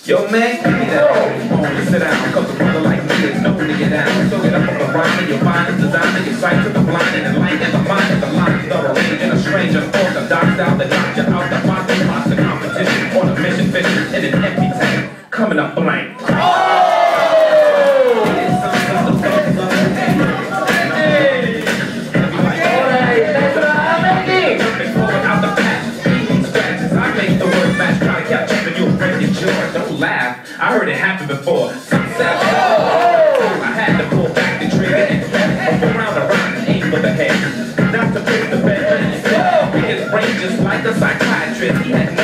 Yo, man, give me that phone to sit down, cause a brother like me is known to get down. So get up on the rhyme and you'll find it's designed your sight to the blind and enlighten the mind of the line. Thorough in a strange and orthodox style that knocks you out the box and lots of competition on a mission fishing in an empty tank. Coming up blank. Don't laugh, I heard it happen before. Some said, I had to pull back the trigger and go around and aim for the head. Not to push the bed, but he said, his brain just like a psychiatrist. He had